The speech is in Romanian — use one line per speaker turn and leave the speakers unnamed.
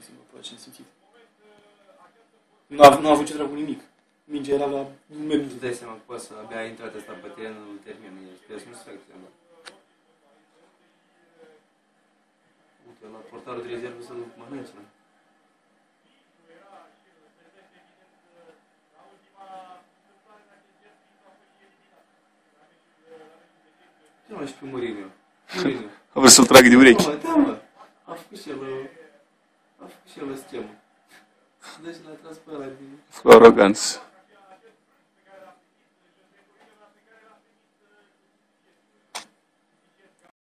mai să mă place nesimțit. Nu a avut ce treabă cu nimic. Mingea era la 1 metru.
Nu-ți dai seama că poate să abia intrat ăsta pe teren, nu termină. Ești nu se fac treaba. Uite, la portarul de rezervă să-l mănânci, nu? Ce mai și pe Mourinho? Mourinho.
A vrut să-l tragă de urechi.
Da, mă. A făcut și el o schemă. Deci l-a tras pe ăla din...
Cu aroganță.